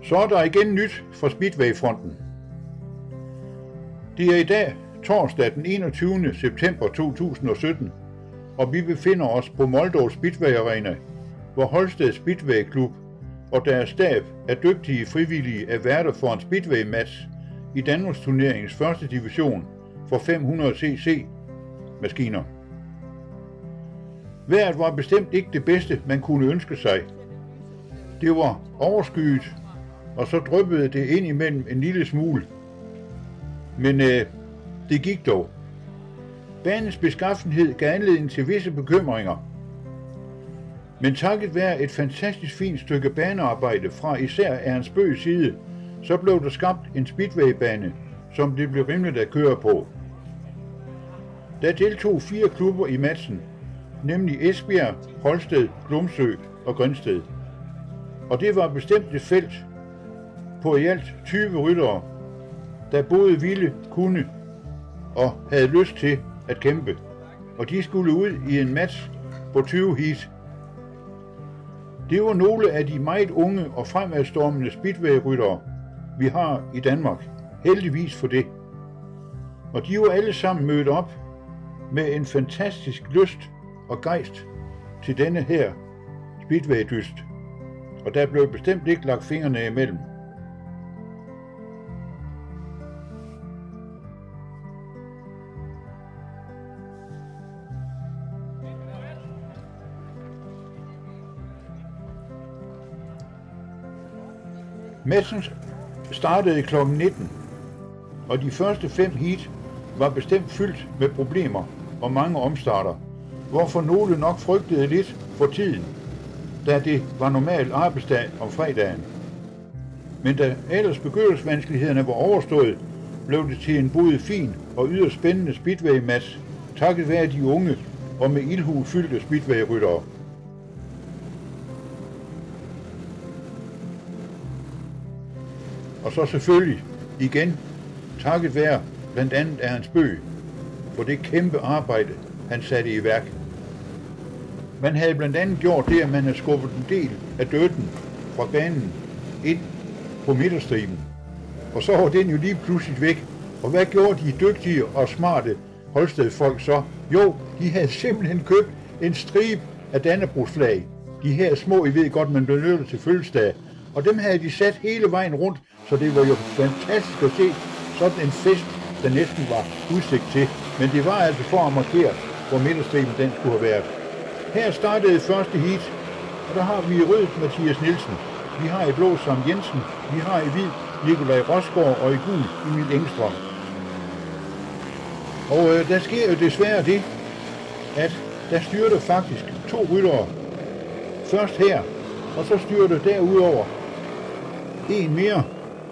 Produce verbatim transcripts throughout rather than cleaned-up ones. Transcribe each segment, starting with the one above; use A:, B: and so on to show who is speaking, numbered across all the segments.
A: Så er der igen nyt fra Speedway-fronten. Det er i dag torsdag den enogtyvende september to tusind og sytten, og vi befinder os på Moldov Speedway Arena, hvor Holsted Speedway Klub og deres stab af dygtige frivillige er værter for en Speedway-match i Danmarks turneringens første division for fem hundrede cc maskiner. Vejret var bestemt ikke det bedste, man kunne ønske sig. Det var overskyet, og så dryppede det ind imellem en lille smule. Men øh, det gik dog. Banens beskaffenhed gav anledning til visse bekymringer. Men takket være et fantastisk fint stykke banearbejde fra især Ernst Bøghs side, så blev der skabt en speedwaybane, som det blev rimeligt at køre på. Der deltog fire klubber i matchen, nemlig Esbjerg, Holsted, Glumsø og Grindsted. Og det var bestemt et felt på i alt tyve ryttere, der både ville, kunne og havde lyst til at kæmpe. Og de skulle ud i en match på tyve heat. Det var nogle af de meget unge og fremadstormende speedway-ryttere, vi har i Danmark. Heldigvis for det. Og de var alle sammen mødt op med en fantastisk lyst og gejst til denne her speedway-dyst. Og der blev bestemt ikke lagt fingrene imellem. Matchen startede klokken nitten, og de første fem heat var bestemt fyldt med problemer og mange omstarter, hvorfor nogle nok frygtede lidt for tiden, da det var normal arbejdsdag om fredagen. Men da ellers begyndelsevanskelighederne var overstået, blev det til en både fin og yderst spændende speedway-match, takket være de unge og med ildhu fyldte speedway-ryttere. Og så selvfølgelig igen takket være blandt andet Ernst Bøgh for det kæmpe arbejde, han satte i værk. Man havde blandt andet gjort det, at man havde skubbet en del af dirten fra banen ind på midterstriben. Og så var den jo lige pludselig væk. Og hvad gjorde de dygtige og smarte Holsted-folk så? Jo, de havde simpelthen købt en stribe af Dannebrogsflag. De her små, I ved godt, man benytter til fødselsdag. Og dem havde de sat hele vejen rundt, så det var jo fantastisk at se sådan en fest, der næsten var udsigt til. Men det var altså for at markere, hvor midterstriben den skulle have været. Her startede første heat, og der har vi i rød Mathias Nielsen. Vi har i blå Sam Jensen, vi har i hvid Nikolaj Rosgaard og i gul Emil Engstrøm. Og øh, der sker jo desværre det, at der styrter faktisk to ryttere. Først her, og så styrter derudover en mere.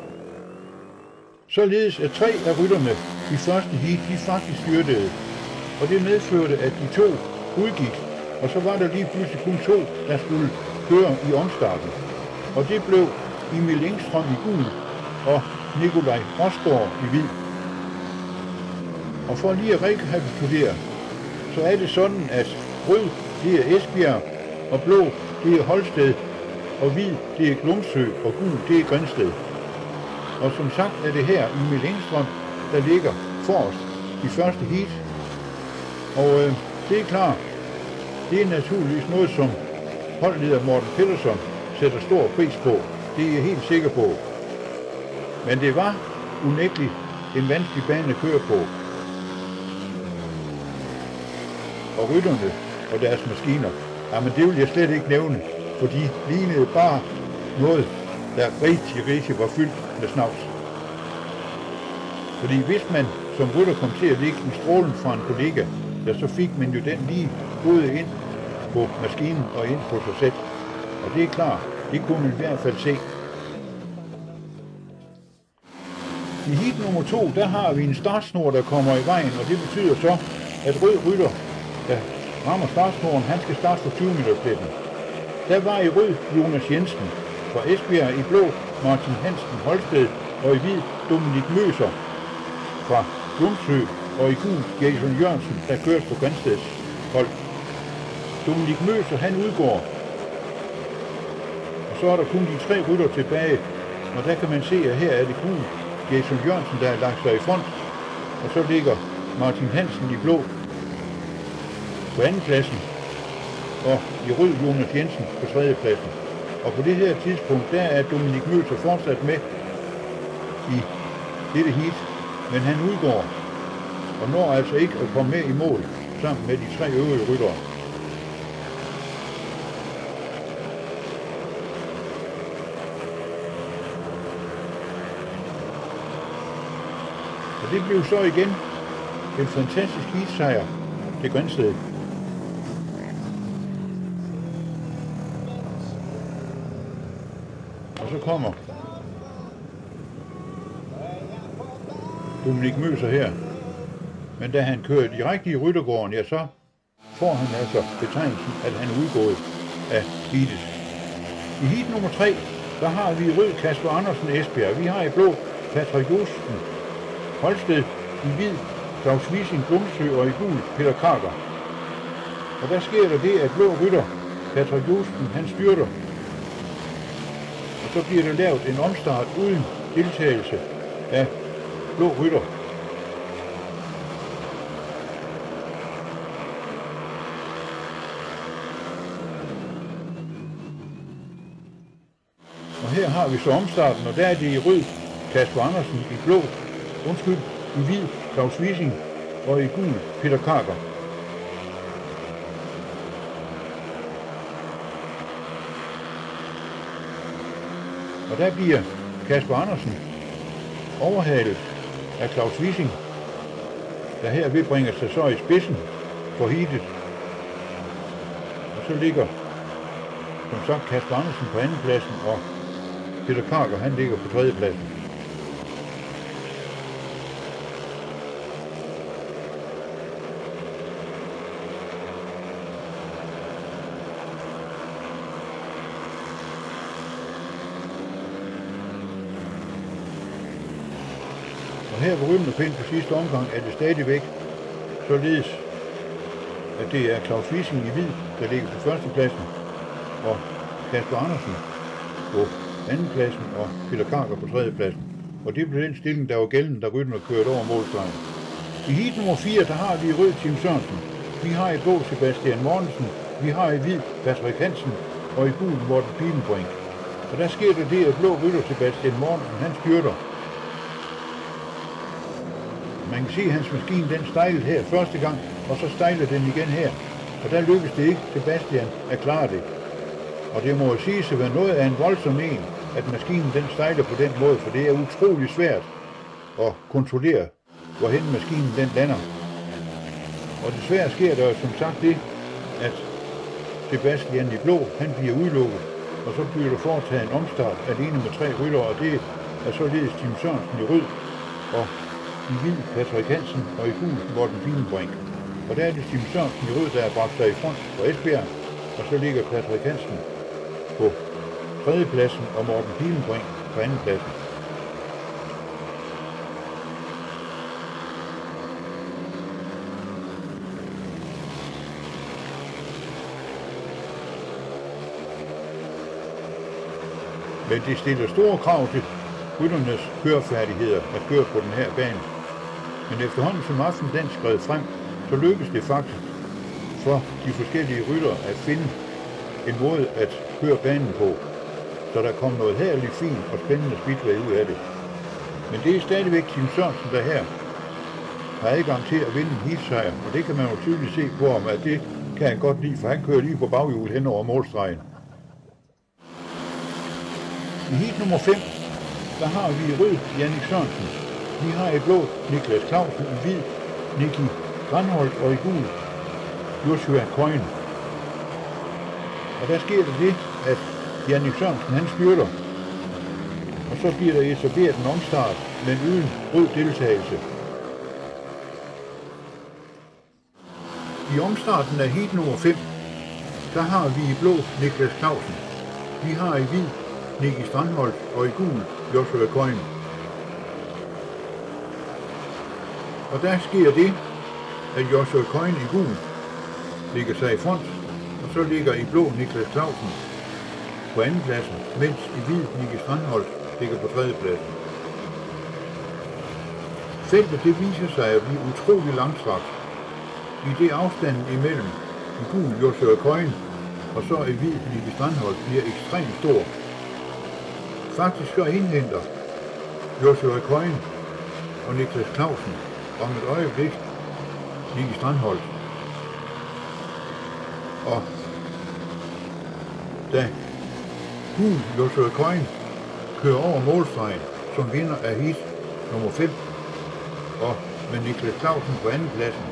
A: Således at tre af rytterne i første heat, de faktisk styrtede. Og det medførte, at de to udgik, og så var der lige pludselig kun to, der skulle køre i omstarten. Og det blev Emil Engstrøm i gul og Nikolaj Rosgaard i hvid. Og for lige at rekapitulere, så er det sådan, at rød, det er Esbjerg, og blå, det er Holsted, og hvid, det er Glumsø, og gul, det er Grindsted. Og som sagt er det her Emil Engstrøm, der ligger forrest i første heat. Og øh, det er klart, det er naturligvis noget, som holdleder Morten Peterson sætter stor pris på. Det er jeg helt sikker på. Men det var unægteligt en vanskelig bane at køre på. Og rytterne og deres maskiner, jamen det vil jeg slet ikke nævne, for de lignede bare noget, der rigtig, rigtig var fyldt med snavs. Fordi hvis man som rytter kom til at ligge i strålen fra en kollega, ja, så fik man jo den lige både ind på maskinen og ind på sig selv. Og det er klart, det kunne man i hvert fald se. I heat nummer to, der har vi en startsnor, der kommer i vejen, og det betyder så, at rød rytter, der rammer startsnoren, han skal starte for tyve meter pletten. Der var i rød Jonas Jensen, fra Esbjerg i blå Martin Hansen Holsted, og i hvid Dominik Møser fra Glumsø, og i gul Jason Jørgensen, der kører på Grindsteds hold. Dominik Møser, han udgår. Og så er der kun de tre rytter tilbage. Og der kan man se, at her er det gul Jason Jørgensen, der er lagt sig i front. Og så ligger Martin Hansen i blå på anden pladsen. Og i rød Jonas Jensen på tredje pladsen. Og på det her tidspunkt, der er Dominik Møser fortsat med i dette heat. Men han udgår og når altså ikke at komme med i mål sammen med de tre øvrige ryttere. Og det blev så igen en fantastisk heatsejr til Grindsted. Og så kommer Dominik Møser her. Men da han kører direkte i ryttergården, ja, så får han altså betegnelsen, at han er udgået af heatet. I heat nummer tre, der har vi i rød Kasper Andersen Esbjerg. Vi har i blå Patrick Josten Holsted, i hvid Claus Wissing Grundsø og i gul Peter Krager. Og der sker der det, at blå rytter Patrick Josten, han styrter. Og så bliver der lavet en omstart uden deltagelse af blå rytter. Og her har vi så omstarten, og der er det i rød Kasper Andersen, i blå, undskyld, i hvid Claus Wissing og i gul Peter Krager. Og der bliver Kasper Andersen overhalet af Claus Wissing, der her vedbringer sig så i spidsen for heatet. Og så ligger, som sagt, Kasper Andersen på anden pladsen, og Peter Krager, han ligger på tredje pladsen. Og her på Rømmerpind på sidste omgang er det stadigvæk således, at det er Claus Wissing i hvid, der ligger på førstepladsen, og Kasper Andersen på andenpladsen og Peter Krager på tredjepladsen. Og det blev den stilling, der var gældende, da rytterne kørte over målstregen. I heat nummer fire, der har vi i rød Tim Sørensen. Vi har i blå Sebastian Mortensen. Vi har i hvid Patrick Hansen og i gul Morten Pilenbrink. Og der sker der det, at blå rytter Sebastian Mortensen, han styrter. Man kan se, at hans maskine, den stejlede her første gang, og så stejler den igen her. Og der lykkedes det ikke Sebastian at klare det. Og det må jo siges at være noget af en voldsom en, at maskinen den stejler på den måde, for det er utrolig svært at kontrollere, hvorhen maskinen den lander. Og desværre sker der jo som sagt det, at Sebastian i blå, han bliver udelukket, og så bliver der foretaget en omstart alene med tre ryttere, og det er således Tim Sørensen i rød, og i hvid Patrick Hansen og i gul Morten Pilenbrink. Og der er det Tim Sørensen i rød, der er bragt sig i front på Esbjerg, og så ligger Patrick Hansen på tredjepladsen og Morten Pilenbrink på andenpladsen. Men det stiller store krav til rytternes kørefærdigheder at køre på den her bane. Men efterhånden som aftenen den skred frem, så lykkes det faktisk for de forskellige ryttere at finde en måde at køre banen på, så der kom noget herligt fint og spændende speedway ud af det. Men det er stadigvæk Tim Sørensen, der her har adgang til at vinde en heatsejr, og det kan man jo tydeligt se på ham, at det kan han godt lide, for han kører lige på baghjul hen over målstregen. I heat nummer fem, der har vi i rød Jannik Sørensen. Vi har i blå Niklas Clausen, i hvid Nicky Granholdt og i gul Joshua Coyne. Og der sker der det, at Jannik Sørensen han styrter, og så bliver der etableret en omstart, men uden rød deltagelse. I omstarten af heat nummer fem, der har vi i blå Niklas Clausen. Vi har i hvid Nicky Strandholt og i gul Joshua Coyne. Og der sker det, at Joshua Coyne i gul ligger sig i front, og så ligger i blå Niklas Clausen på andenpladsen, mens i hvid Nicky Strandholt ligger på tredjepladsen. Feltet det viser sig at blive utrolig langstrakt, i det afstanden imellem en gul Joshua Coyne og så en hvid Nicky Strandholt bliver ekstremt stor. Faktisk så indhenter Joshua Coyne og Niklas Clausen om et øjeblik Nicky Strandholt. Og da gul Joshua Coyne kører over målstregen som vinder af heat nummer fem, og med Niklas Clausen på anden pladsen,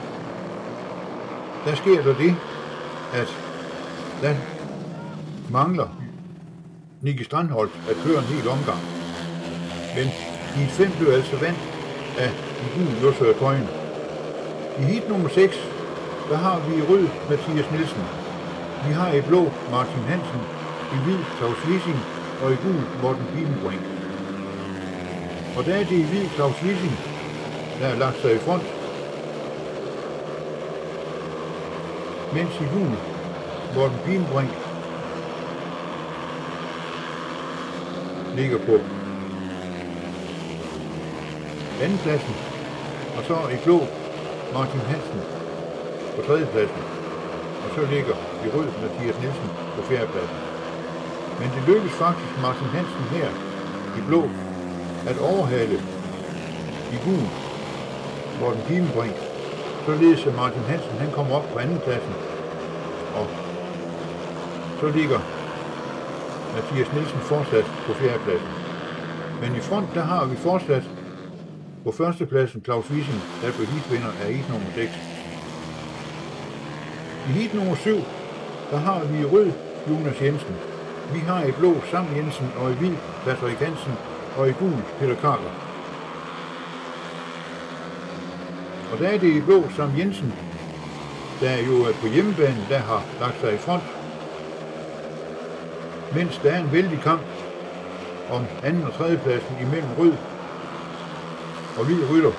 A: der sker der det, at der mangler Nicky Strandholt at køre en hel omgang. Men heat fem blev altså vandt af en gul Joshua Coyne. I heat nummer seks, der har vi i rød Mathias Nielsen. Vi har i blå Martin Hansen, i hvid Claus Wissing og i gul Morten Piepenbrink. Og der er det i hvid Claus Wissing, der har lagt sig i front, mens i gul Morten Piepenbrink ligger på andenpladsen, og så i blå Martin Hansen på tredjepladsen, og så ligger i rød Mathias Nielsen på fjerdepladsen. Men det lykkes faktisk Martin Hansen her i blå at overhale i gul Morten Piepenbrink, således at Martin Hansen han kommer op på andenpladsen, og så ligger Mathias Nielsen fortsat på fjerdepladsen. Men i front der har vi fortsat på førstepladsen Claus Wissing, der blev heatvinder af heat nummer seks. I heat nummer syv, der har vi i rød Jonas Jensen. Vi har i blå Sam Jensen og i hvid Patrick Hansen og i gul Peter Karker. Og der er det i blå Sam Jensen, der jo er på hjemmebane, der har lagt sig i front, mens der er en vældig kamp om anden og tredje pladsen imellem rød og hvid rytter.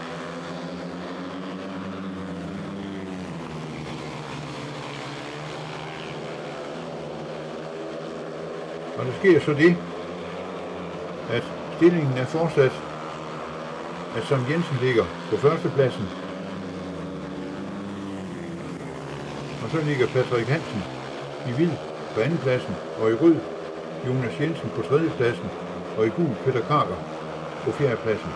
A: Og der sker så det, at stillingen er fortsat, at Sam Jensen ligger på førstepladsen, og så ligger Patrick Hansen i hvid på andenpladsen, og i rød Jonas Jensen på tredjepladsen, og i gul Peter Karker på fjerdepladsen.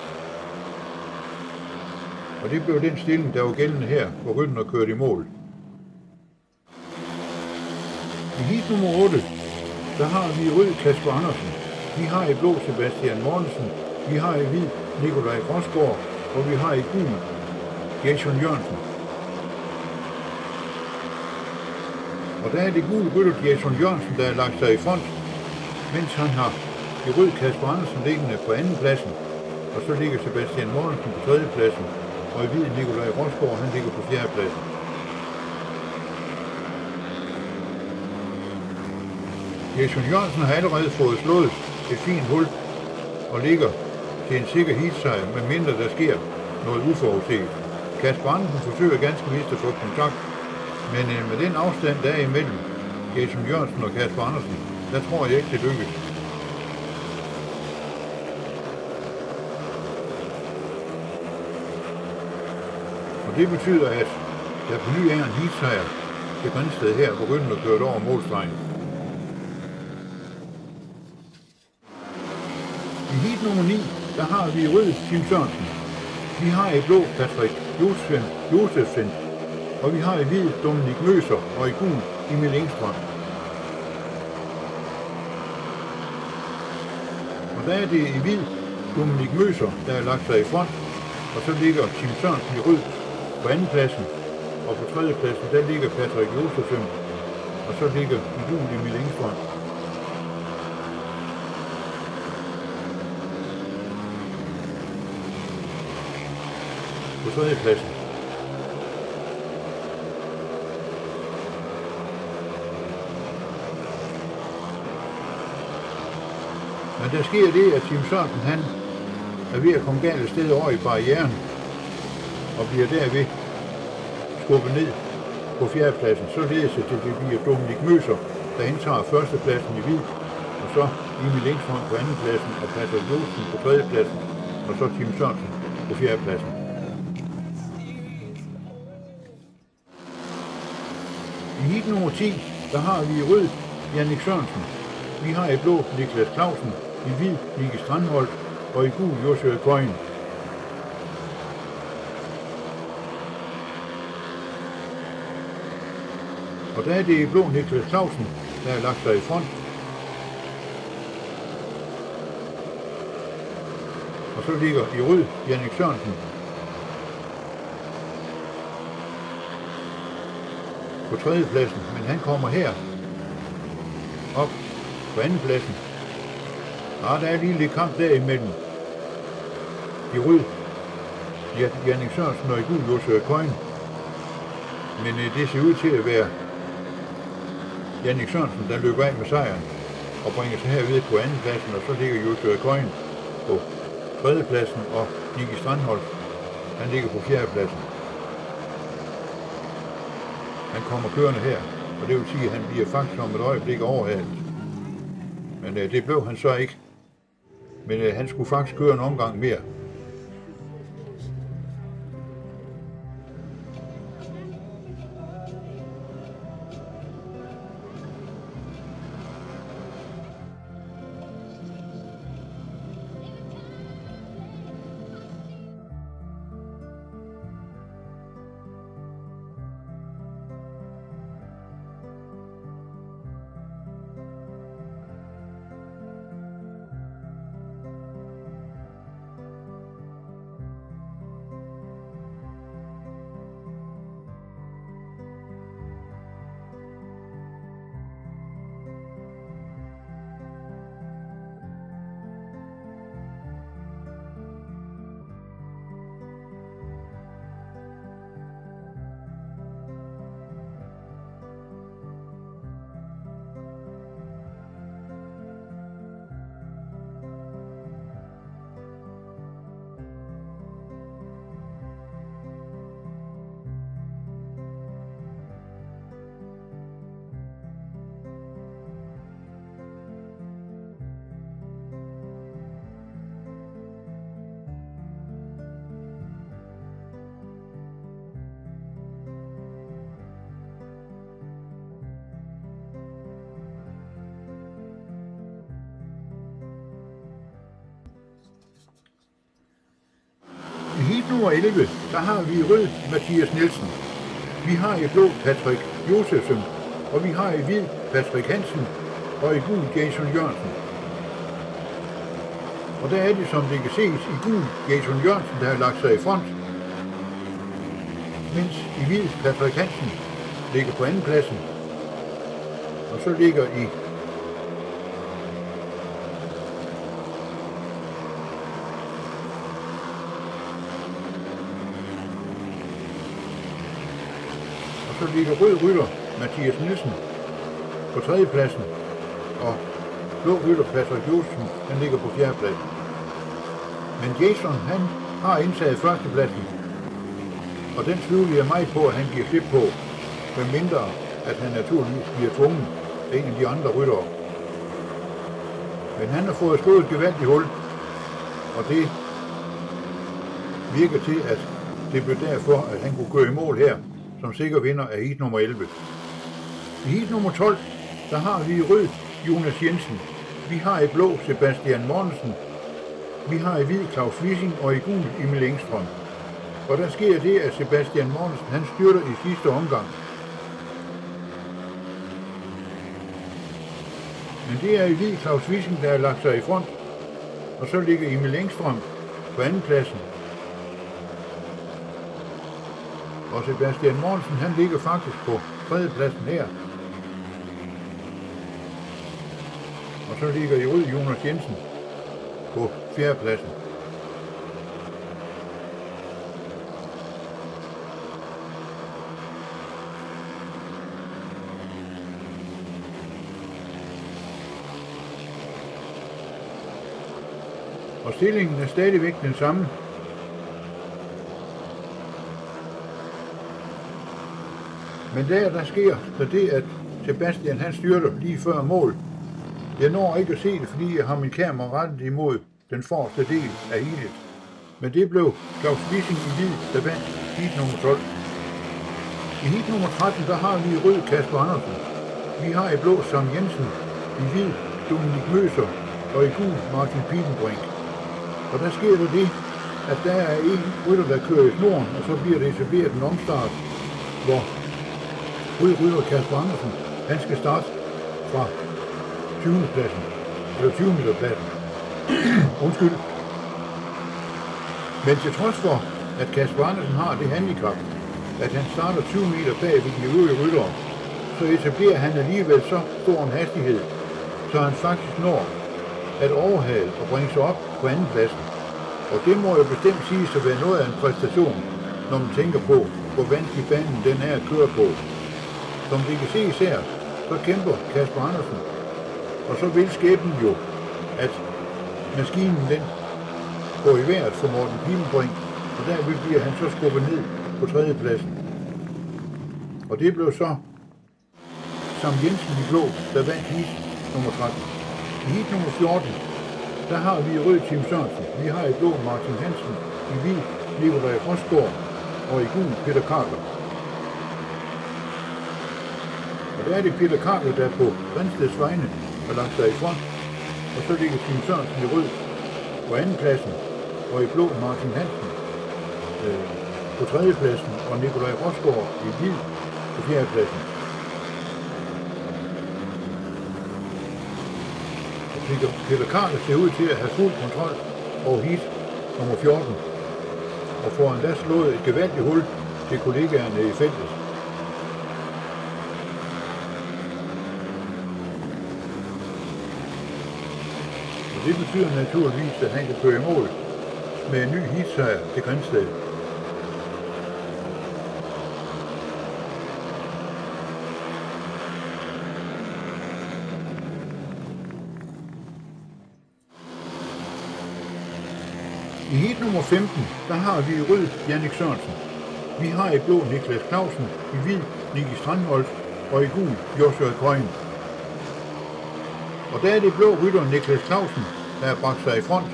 A: Og det blev den stilling, der var gældende her, hvor rytterne kørte i mål. I heat nummer otte, der har vi i rød Kasper Andersen. Vi har i blå Sebastian Mortensen. Vi har i hvid Nikolaj Rosgaard, og vi har i gul Jason Jørgensen. Og der er det gule rytter Jason Jørgensen, der er lagt sig i front, mens han har i rød Kasper Andersen liggende på andenpladsen, og så ligger Sebastian Mortensen på tredjepladsen, og i hvid Nikolaj Rosgaard, han ligger på fjerdepladsen. Jason Jørgensen har allerede fået slået et fint hul og ligger til en sikker heatsejr, med mindre der sker noget uforudset. Kasper Andersen forsøger ganske vist at få kontakt, men med den afstand, der er imellem Jason Jørgensen og Kasper Andersen, der tror jeg ikke, det lykkes. Og det betyder, at der på ny er en heatsejr til Grindsted her, hvor rytterne er kørt over målstregen. I heat nummer ni, der har vi rød Tim Sørensen. Vi har i blå Patrick Josefsen, og vi har i hvid Dominik Møser og i gul Emil Engstrøm. Og der er det i hvid Dominik Møser, der er lagt sig i front, og så ligger Tim Sørensen i rød på andenpladsen, og på tredjepladsen der ligger Patrick Josefsen, og så ligger i gul Emil Engstrøm. På tredjepladsen. Men der sker det, at Tim Sørensen han er ved at komme galt et sted over i barrieren, og bliver derved skubbet ned på fjerdepladsen. Således at det bliver Dominik Møser, der indtager førstepladsen i hvid, og så Emil Engstrøm på andenpladsen, og Patrick Josten på tredjepladsen, og så Tim Sørensen på fjerdepladsen. I heat nummer ti, der har vi i rød Jannik Sørensen, vi har i blå Niklas Clausen, i hvid Nicky Strandholt og i gul Joshua Coyne. Og der er det i blå Niklas Clausen, der har lagt sig i front. Og så ligger i rød Jannik Sørensen på tredjepladsen, men han kommer her op på andenpladsen. Og der er lige lidt kamp derimellem. I rød Jannik Sørensen og i gul Joshua Coyne. Men øh, det ser ud til at være Jannik Sørensen, der løber af med sejren og bringer sig herved på andenpladsen, og så ligger Joshua Coyne på tredjepladsen, og Nicky Strandholt, han ligger på fjerdepladsen. Han kommer kørende her, og det vil sige, at han bliver faktisk om et øjeblik overhalet. Men øh, det blev han så ikke. Men øh, han skulle faktisk køre en omgang mere. I heat nummer elleve, der har vi i rød Mathias Nielsen. Vi har i blå Patrick Josefsen, og vi har i hvid Patrick Hansen og i gul Jason Jørgensen. Og der er det, som det kan ses, i gul Jason Jørgensen, der har lagt sig i front, mens i hvid Patrick Hansen ligger på andenpladsen, og så ligger i Så ligger rød rytter Mathias Nielsen på tredjepladsen, og blå rytter Patrick Josefsen, han ligger på fjerdepladsen. Men Jason, han har indtaget førstepladsen, og den tvivler jeg meget på, at han giver slip på, medmindre at han naturligvis bliver tvunget af en af de andre ryttere. Men han har fået slået et gevaldigt hul, og det virker til, at det blev derfor, at han kunne køre i mål her som sikker vinder af heat nummer elleve. I heat nummer tolv, der har vi i rød Jonas Jensen, vi har i blå Sebastian Mortensen, vi har i hvid Claus Wissing og i gul Emil Engstrøm. Og der sker det, at Sebastian Mortensen han styrter i sidste omgang. Men det er i hvid Claus Wissing, der har lagt sig i front, og så ligger Emil Engstrøm på andenpladsen. Og Sebastian Mortensen, han ligger faktisk på tredjepladsen her. Og så ligger i rød Jonas Jensen på fjerdepladsen. Og stillingen er stadigvæk den samme. Men der, der sker så det, at Sebastian han styrter lige før mål. Jeg når ikke at se det, fordi jeg har min kamera rettet imod den forreste del af heatet. Men det blev Claus Wissing i hvid, der vandt heat nummer tolv. I heat nummer tretten, der har vi i rød Kasper Andersen. Vi har i blå Sam Jensen, i hvid Dominik Møser og i gul Martin Piepenbrink. Og der sker der det, at der er en rytter, der kører i snoren, og så bliver det etableret en omstart, hvor rød rytter Kasper Andersen, han skal starte fra tyvende pladsen, eller tyve meter pladsen. Undskyld. Men til trods for, at Kasper Andersen har det handicap, at han starter tyve meter bag ved de øvrige ryttere, så etablerer han alligevel så stor en hastighed, så han faktisk når at overhale og bringe sig op på anden pladsen. Og det må jo bestemt siges at være noget af en præstation, når man tænker på, hvor vanskelig banen den er at køre på. Som vi kan se især, så kæmper Kasper Andersen, og så vil skæbnen jo, at maskinen den går i vejret for Morten Piepenbrink, og derved bliver han så skubbet ned på tredje pladsen. Og det blev så Sam Jensen i blå, der vandt heat nummer tretten. I heat nummer fjorten, der har vi i rød Tim Sørensen. Vi har i blå Martin Hansen, i hvid Nikolaj Rosgaard og i gul Peter Karker. Og der er det Peter Karker, der på Grindsteds vegne har lagt sig i front, og så ligger Tim Sørensen i rød på anden pladsen, og i blå Martin Hansen øh, på tredje pladsen, og Nikolaj Rosgaard i hvid på fjerde pladsen. Peter Karker ser ud til at have fuld kontrol over heat nummer fjorten, og får endda slået et gevaldigt hul til kollegaerne i feltet. Og det betyder naturligvis, at han kan køre i mål med en ny heatsejr til Grindsted. I heat nummer femten, der har vi i rød Jannik Sørensen. Vi har i blå Niklas Clausen, i hvid Nicky Strandholt og i gul Joshua Køjen. Og der er det blå rytter Niklas Clausen, der har bragt sig i front.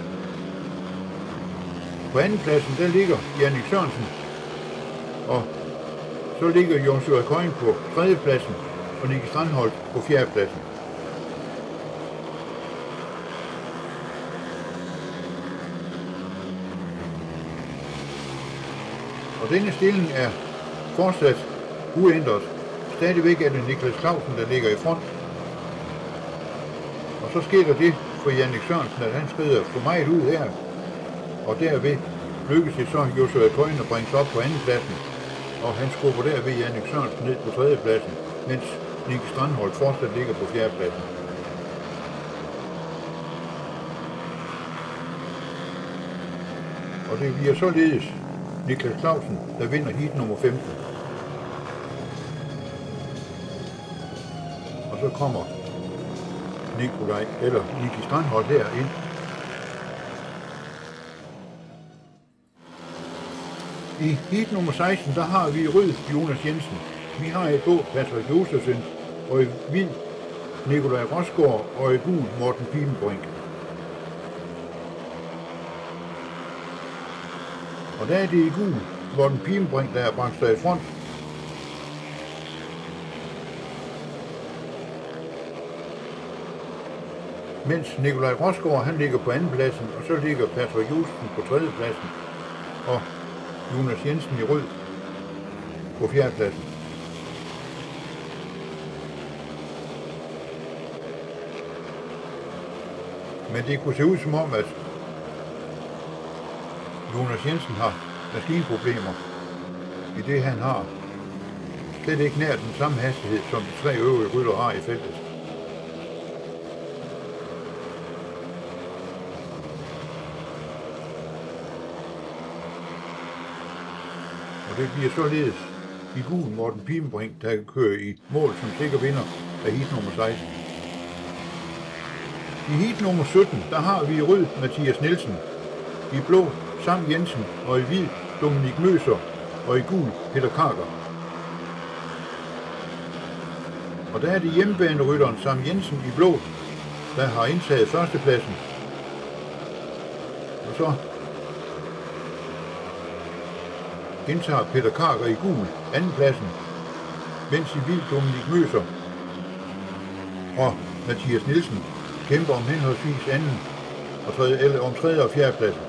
A: På anden pladsen, der ligger Jannik Sørensen, og så ligger Joshua Køjen på tredje pladsen og Nicky Strandholt på fjerde pladsen. Og denne stilling er fortsat uændret. Stadigvæk er det Niklas Clausen, der ligger i front. Og så sker der det for Jannik Sørensen, at han skrider for meget ud her. Og derved lykkes det så Joshua Køjen at bringe sig op på anden pladsen. Og han skubber derved Jannik Sørensen ned på tredje pladsen, mens Nicky Strandholt fortsat ligger på fjerde pladsen. Og det bliver således Niklas Clausen, der vinder heat nummer femten. Og så kommer Nikolaj, eller Nicky Strandholt her ind. I heat nummer seksten, der har vi i rød Jonas Jensen. Vi har i blå Patrick Josefsen, og i hvid Nikolaj Rosgaard og i gul Morten Piepenbrink. Og der er det i gul Morten Piepenbrink, der er bragt sig i front. Mens Nikolaj Rosgaard, han ligger på anden pladsen, og så ligger Patrick Josefsen på tredje pladsen, og Jonas Jensen i rød på fjerde pladsen. Men det kunne se ud som om, at Jonas Jensen har maskinproblemer, i det han har slet ikke nær den samme hastighed, som de tre øvrige ryttere har i feltet. Og det bliver således i gul Morten Piepenbrink, der kan køre i mål som sikker vinder af heat nummer seksten. I heat nummer sytten, der har vi i rød Mathias Nielsen, i blå Sam Jensen og i hvid Dominik Møser og i gul Peter Karker. Og der er det hjemmebanerytteren Sam Jensen i blå, der har indtaget førstepladsen. Og så indtager Peter Karker i gul andenpladsen, mens i hvid Dominik Møser og Mathias Nielsen kæmper om henholdsvis anden og tredje, eller om tredje og fjerde pladsen.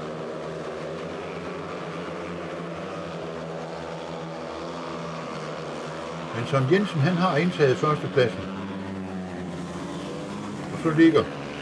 A: Men Sam Jensen, han har indtaget førstepladsen. Og så ligger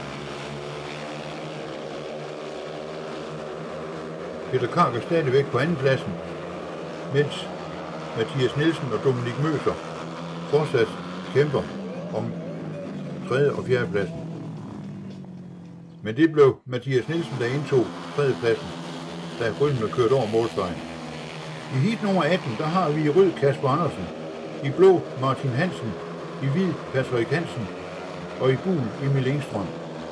A: Peter Karker stadigvæk på andenpladsen, mens Mathias Nielsen og Dominik Møser fortsat kæmper om tredje og fjerde pladsen. Men det blev Mathias Nielsen, der indtog tredje pladsen, da rytterne kørte over målstregen. I heat nummer atten, der har vi i rød Kasper Andersen, i blå Martin Hansen, i hvid Patrick Hansen og i gul Emil Engstrøm.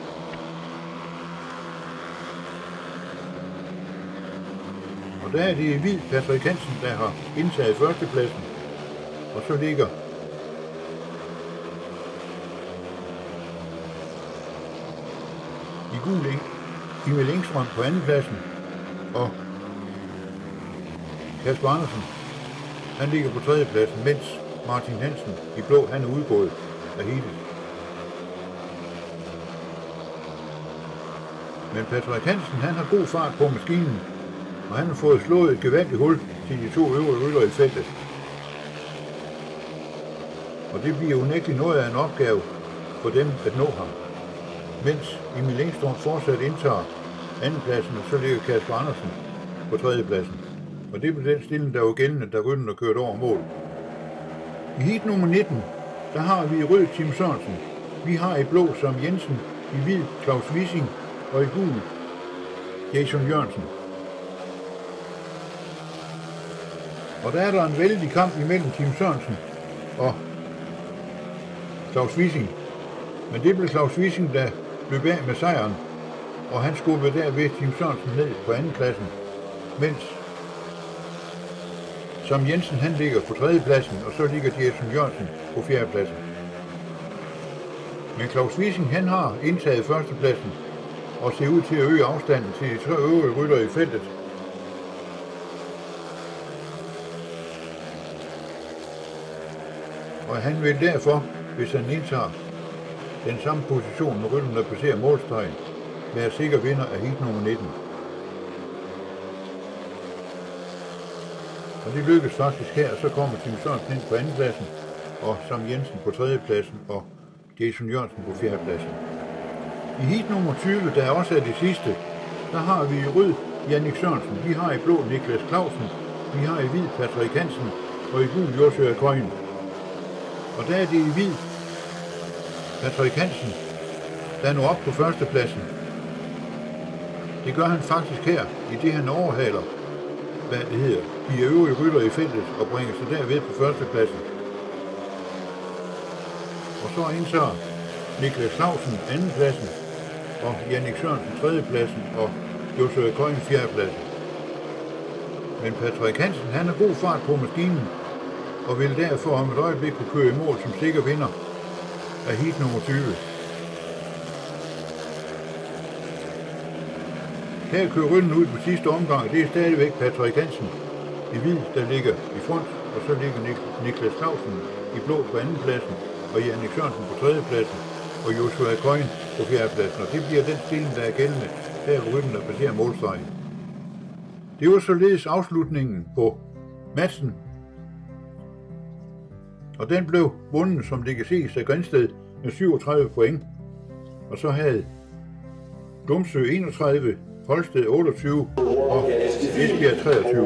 A: Og der er det i hvid Patrick Hansen, der har indtaget førstepladsen, og så ligger i gul Emil Engstrøm på andenpladsen, og Kasper Andersen, han ligger på tredjepladsen, mens Martin Hansen i blå, han er udgået af heatet. Men Patrick Hansen, han har god fart på maskinen, og han har fået slået et gevaldigt hul til de to øvrige ryttere i feltet. Og det bliver unægteligt noget af en opgave for dem at nå ham. Mens Emil Engstrøm fortsat indtager andenpladsen, og så ligger Kasper Andersen på tredjepladsen. Og det blev den stilling, der var gældende, da rytterne kørte over mål. I heat nummer nitten, der har vi i rød Tim Sørensen. Vi har i blå Sam Jensen, i hvid Claus Wissing og i gul Jason Jørgensen. Og der er der en vældig kamp imellem Tim Sørensen og Claus Wissing. Men det blev Claus Wissing, der løb af med sejren, og han skubbede derved Tim Sørensen ned på andenpladsen, mens Sam Jensen, han ligger på tredjepladsen, og så ligger Jason Jørgensen på fjerdepladsen. Men Claus Wissing, han har indtaget førstepladsen og ser ud til at øge afstanden til de tre øvrige ryttere i feltet. Og han vil derfor, hvis han indtager den samme position, når rytterne passerer målstregen, være sikker vinder af heat nummer nitten. Og det lykkes faktisk her, og så kommer Tim Sørensen ind på andenpladsen, og Sam Jensen på tredjepladsen, og Jason Jørgensen på fjerdepladsen. I heat nummer tyve, der også er det sidste, der har vi i rød Jannik Sørensen, vi har i blå Niklas Clausen, vi har i hvid Patrick Hansen, og i gul Joshua Køjen. Og der er det i hvid Patrick Hansen, der er nu op på førstepladsen. Det gør han faktisk her, i det han overhaler, hvad det hedder, de øvrige ryttere i feltet, og bringer sig derved på førstepladsen. Og så indtager Niklas Clausen andenpladsen, og Jannik Sørensen tredjepladsen, og Joshua Køjen fjerdepladsen. Men Patrick Hansen, han har god fart på maskinen, og vil derfor om et øjeblik kunne køre i mål som sikker vinder af heat nummer tyve. Her kører rytten ud på sidste omgang, det er stadigvæk Patrick Hansen i hvid, der ligger i front, og så ligger Nik- Niklas Clausen i blå på andenpladsen, og Jannik Sørensen på tredjepladsen, og Joshua Køjen på fjerdepladsen, og det bliver den stilling, der er gældende, der hvor rytten der passerer målstregen. Det var således afslutningen på matchen, og den blev vundet, som det kan ses, af Grindsted med syvogtredive point, og så havde Glumsø enogtredive, Holsted otteogtyve og Esbjerg treogtyve.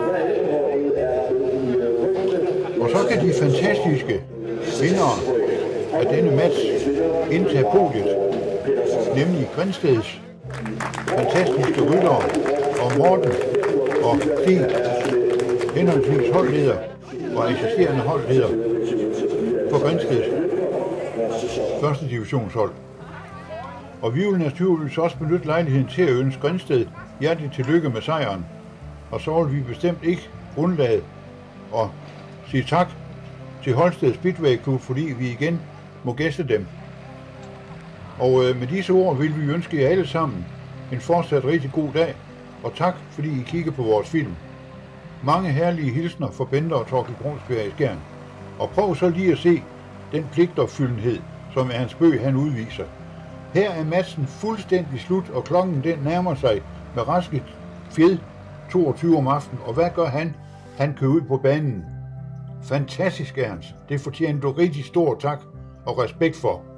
A: Og så kan de fantastiske vindere af denne match indtage podiet, nemlig Grindsteds fantastiske ryttere og Morten og Stig, henholdsvis holdleder og assisterende holdleder for Grindsteds første divisionshold. Og vi vil naturligvis også benytte lejligheden til at ønske Grindsted hjerteligt tillykke med sejren. Og så vil vi bestemt ikke undlade at sige tak til Holsted Speedway Klub, fordi vi igen må gæste dem. Og øh, med disse ord vil vi ønske jer alle sammen en fortsat rigtig god dag, og tak fordi I kigger på vores film. Mange herlige hilsner fra Bente og Torkild Brunsbjerg i Skjern. Og prøv så lige at se den pligtopfyldenhed, som Ernst Bøgh han udviser. Her er matchen fuldstændig slut, og klokken den nærmer sig med raske fjed toogtyve om aftenen. Og hvad gør han? Han kører ud på banen. Fantastisk, Ernst. Det fortjener du rigtig stor tak og respekt for.